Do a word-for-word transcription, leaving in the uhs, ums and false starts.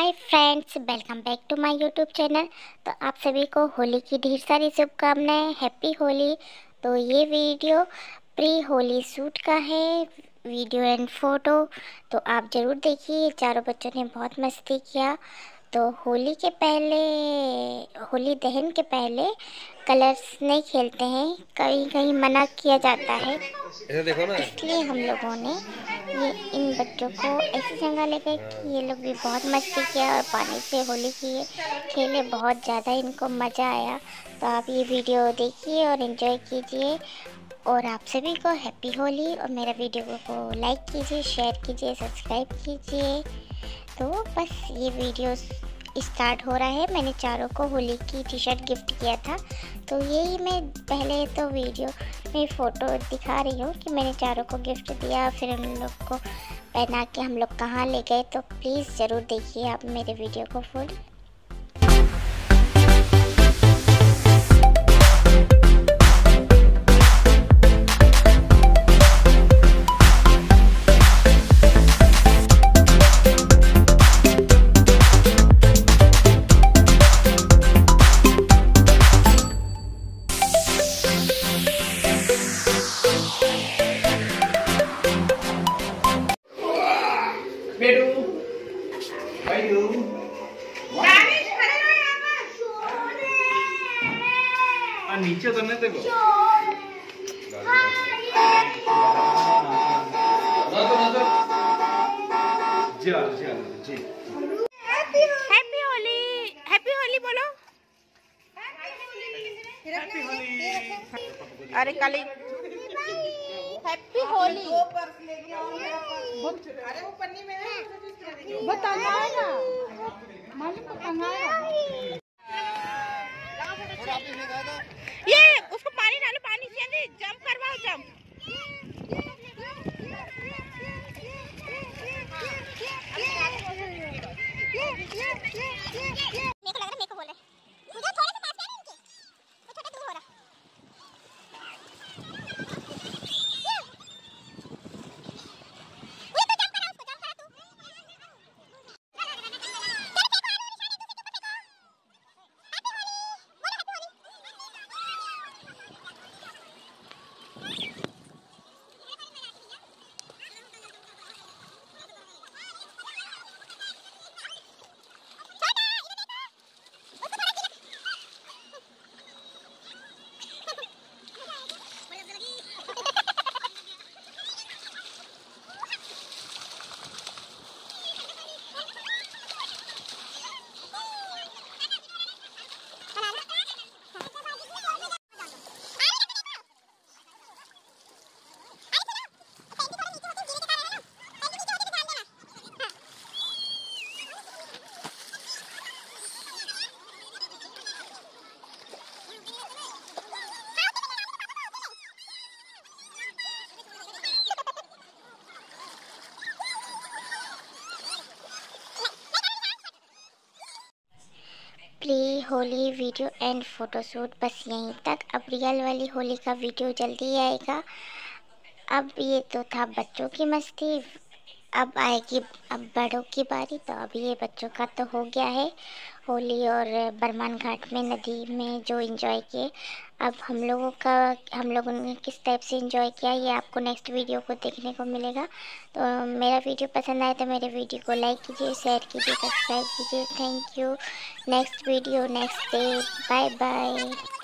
Hi friends, welcome back to my YouTube channel. तो आप सभी को होली की ढेर सारी शुभकामनाएं। हैप्पी होली। तो ये वीडियो प्री होली शूट का है, वीडियो एंड फोटो। तो आप ज़रूर देखिए। चारों बच्चों ने बहुत मस्ती किया। तो होली के पहले, होली दहन के पहले कलर्स नहीं खेलते हैं, कहीं कहीं मना किया जाता है। इसे देखो ना। इसलिए हम लोगों ने ये इन बच्चों को ऐसी जगह ले गए कि ये लोग भी बहुत मस्ती किया और पानी से होली किए खेले। बहुत ज़्यादा इनको मज़ा आया। तो आप ये वीडियो देखिए और एंजॉय कीजिए। और आप सभी को हैप्पी होली। और मेरा वीडियो को लाइक कीजिए, शेयर कीजिए, सब्सक्राइब कीजिए। तो बस ये वीडियो स्टार्ट हो रहा है। मैंने चारों को होली की टी शर्ट गिफ्ट किया था। तो यही मैं पहले तो वीडियो में फ़ोटो दिखा रही हूँ कि मैंने चारों को गिफ्ट दिया, फिर उन लोग को पहना के हम लोग कहाँ ले गए। तो प्लीज़ ज़रूर देखिए आप मेरे वीडियो को फुल। बेटू भाई तू आ नीचे उतरने दे को ना तो ना तो जी जी जी हैप्पी होली। हैप्पी होली बोलो। हैप्पी होली। अरे कल हैप्पी होली। अरे वो पन्नी में है, वो टंगाएगा, मालूम को टंगाएगा। ये उसको पानी डालो, पानी से जंप करवाओ, jump. Pre Holi video and photoshoot बस यहीं तक। अब रियल वाली होली का वीडियो जल्दी आएगा। अब ये तो था बच्चों की मस्ती, अब आएगी अब बड़ों की बारी। तो अब ये बच्चों का तो हो गया है होली, और बरमान घाट में नदी में जो एंजॉय किए। अब हम लोगों का हम लोगों ने किस टाइप से एंजॉय किया ये आपको नेक्स्ट वीडियो को देखने को मिलेगा। तो मेरा वीडियो पसंद आए तो मेरे वीडियो को लाइक कीजिए, शेयर कीजिए, सब्सक्राइब कीजिए। Thank you. Next video next day. Bye bye.